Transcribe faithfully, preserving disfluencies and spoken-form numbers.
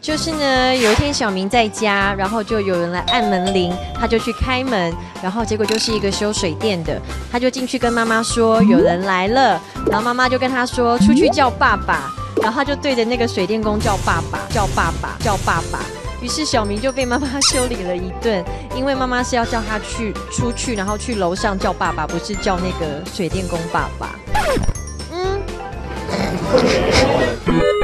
就是呢，有一天小明在家，然后就有人来按门铃，他就去开门，然后结果就是一个修水电的，他就进去跟妈妈说有人来了，然后妈妈就跟他说出去叫爸爸，然后他就对着那个水电工叫爸爸，叫爸爸，叫爸爸。于是小明就被妈妈修理了一顿，因为妈妈是要叫他去出去，然后去楼上叫爸爸，不是叫那个水电工爸爸。嗯。